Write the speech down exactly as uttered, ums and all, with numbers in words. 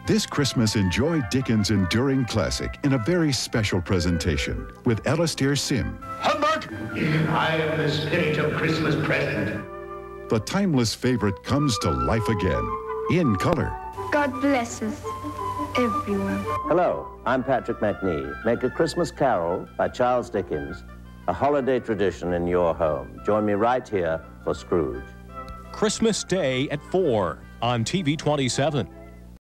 This Christmas, enjoy Dickens' enduring classic in a very special presentation with Alistair Sim. Humbug! I am the spirit of Christmas present. The timeless favorite comes to life again, in color. God bless us, everyone. Hello, I'm Patrick McNee. Make A Christmas Carol by Charles Dickens a holiday tradition in your home. Join me right here for Scrooge. Christmas Day at four on T V twenty-seven.